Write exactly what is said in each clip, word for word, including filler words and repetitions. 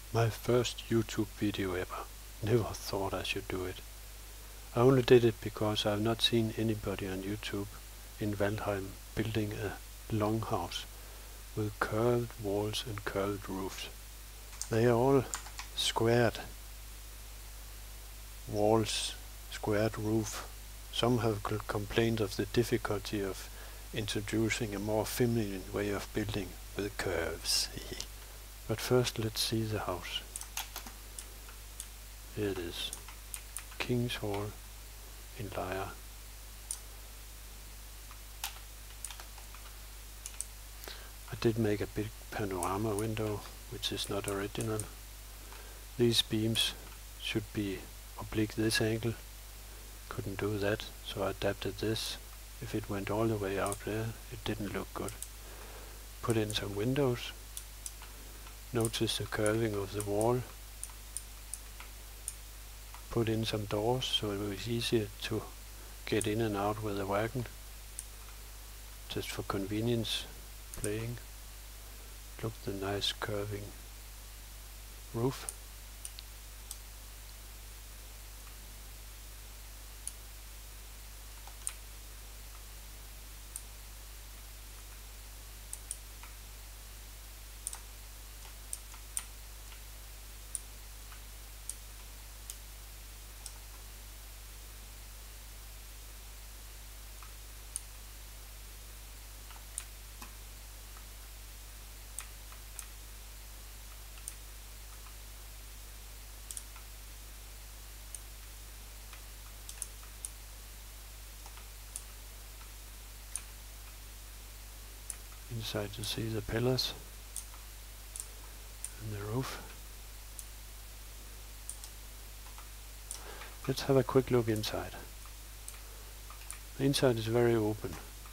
My first YouTube video ever. Never thought I should do it. I only did it because I've not seen anybody on YouTube in Valheim building a longhouse with curved walls and curved roofs. They are all squared walls, squared roof. Some have complained of the difficulty of introducing a more feminine way of building with curves. But first let's see the house. Here it is. Kings Hall in Lyre. I did make a big panorama window, which is not original. These beams should be oblique this angle. Couldn't do that, so I adapted this. If it went all the way out there, it didn't look good. Put in some windows. Notice the curving of the wall. Put in some doors so it was easier to get in and out with a wagon. Just for convenience playing. Look the nice curving roof. Inside you see the pillars and the roof. Let's have a quick look inside. The inside is very open.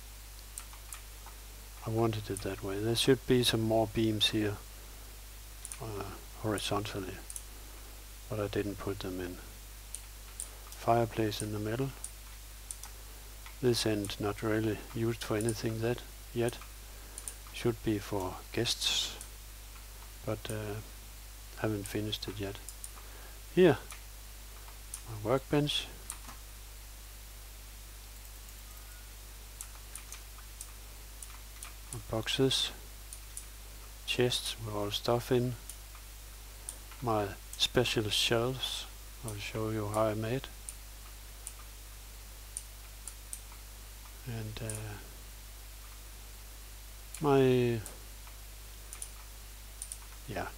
I wanted it that way. There should be some more beams here uh, horizontally, but I didn't put them in. Fireplace in the middle. This end not really used for anything that yet. Should be for guests, but uh, haven't finished it yet. Here, my workbench. My boxes, chests with all stuff in. My special shelves. I'll show you how I made. And uh, my yeah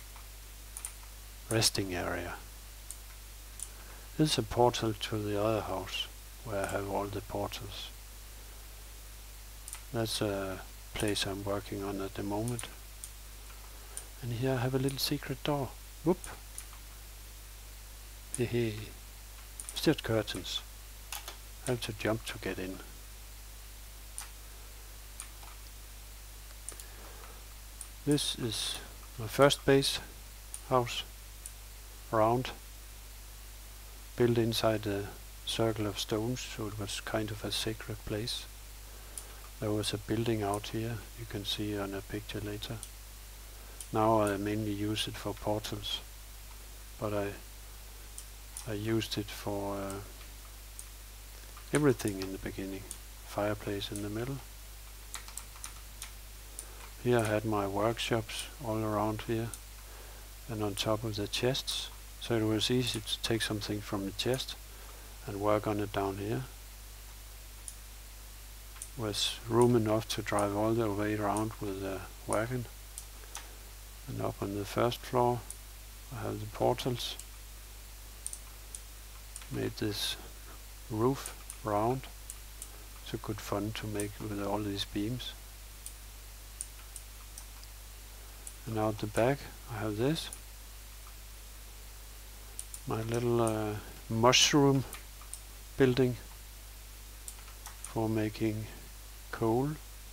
resting area. This is a portal to the other house where I have all the portals. That's a place I'm working on at the moment. And here I have a little secret door. Whoop! Hehe. It's just curtains. I have to jump to get in. This is my first base house, round, built inside a circle of stones, so it was kind of a sacred place. There was a building out here, you can see on a picture later. Now I mainly use it for portals, but I I used it for uh, everything in the beginning. Fireplace in the middle. Here I had my workshops all around here and on top of the chests, so it was easy to take something from the chest and work on it down here. Was room enough to drive all the way around with a wagon. And up on the first floor I have the portals. Made this roof round. It's a good fun to make with all these beams. And out the back I have this, my little uh, mushroom building for making coal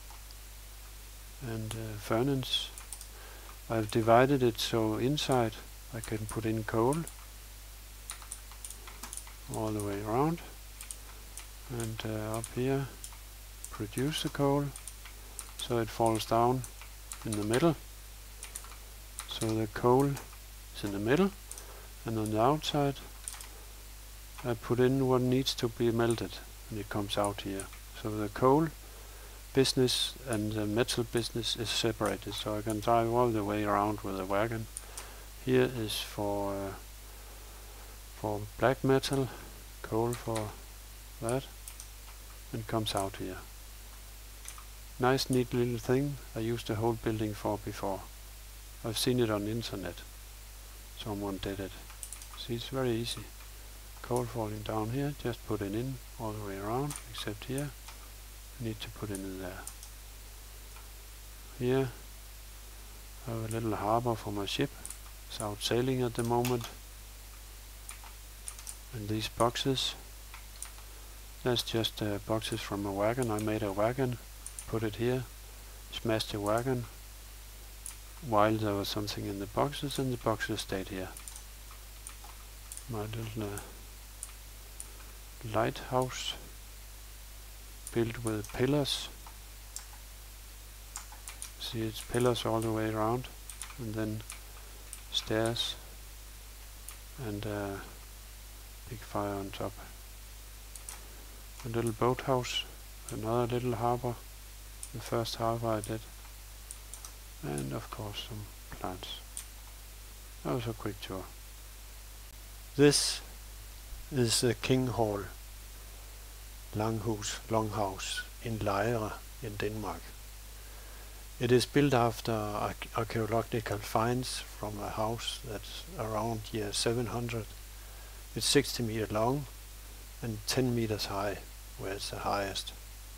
and uh, furnace. I've divided it so inside I can put in coal all the way around, and uh, up here produce the coal so it falls down in the middle. So the coal is in the middle, and on the outside I put in what needs to be melted, and it comes out here. So the coal business and the metal business is separated, so I can drive all the way around with a wagon. Here is for uh, for black metal, coal for that, and comes out here. Nice neat little thing I used the whole building for before. I've seen it on the internet. Someone did it. See, it's very easy. Coal falling down here, just put it in all the way around, except here. I need to put it in there. Here I have a little harbor for my ship. It's out sailing at the moment. And these boxes, that's just uh, boxes from a wagon. I made a wagon, put it here, smashed the wagon while there was something in the boxes, and the boxes stayed here. My little uh, lighthouse built with pillars. See, it's pillars all the way around, and then stairs and uh, big fire on top. A little boathouse, another little harbor, the first harbor I did, and of course some plants. That was a quick tour. This is the Kings Hall Longhouse, Longhouse in Lejre in Denmark. It is built after arch archaeological finds from a house that's around year seven hundred. It's sixty meters long and ten meters high, where it's the highest.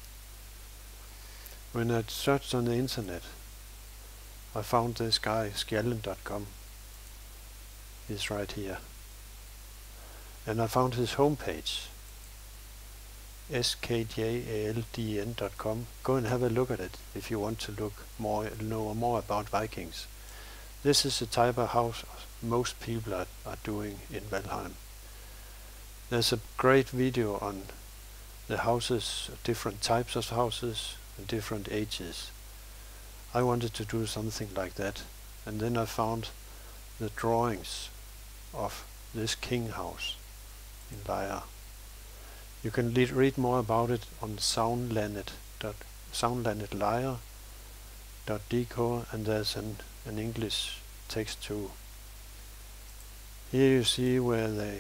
When I searched on the internet, I found this guy, skjalden dot com. He's right here. And I found his homepage, S K J A L D N dot com. Go and have a look at it if you want to look more, know more about Vikings. This is the type of house most people are, are doing in Valheim. There's a great video on the houses, different types of houses, and different ages. I wanted to do something like that, and then I found the drawings of this king house in Lejre. You can read more about it on soundlandet lejre dot d k, and there's an, an English text too. Here you see where they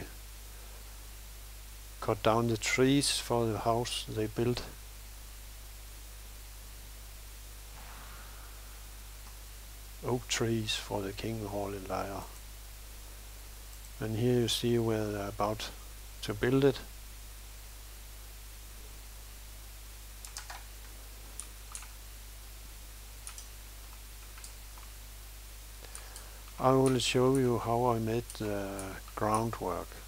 cut down the trees for the house they built. Oak trees for the Kings Hall in Lejre. And here you see where they're about to build it. I will show you how I made the groundwork.